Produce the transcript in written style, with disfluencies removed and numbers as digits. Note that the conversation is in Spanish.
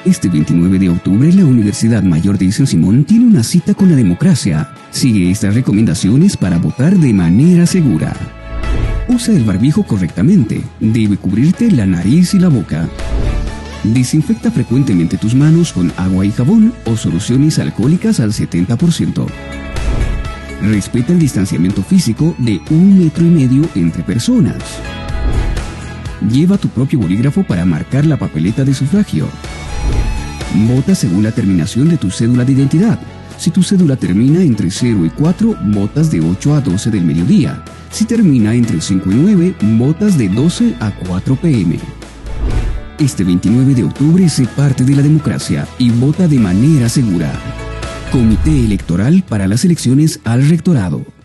Este 29 de octubre, la Universidad Mayor de San Simón tiene una cita con la democracia. Sigue estas recomendaciones para votar de manera segura. Usa el barbijo correctamente. Debe cubrirte la nariz y la boca. Desinfecta frecuentemente tus manos con agua y jabón o soluciones alcohólicas al 70%. Respeta el distanciamiento físico de 1,5 metros entre personas. Lleva tu propio bolígrafo para marcar la papeleta de sufragio. Vota según la terminación de tu cédula de identidad. Si tu cédula termina entre 0 y 4, votas de 8 a 12 del mediodía. Si termina entre 5 y 9, votas de 12 a 4 p.m. Este 29 de octubre sé parte de la democracia y vota de manera segura. Comité Electoral para las elecciones al Rectorado.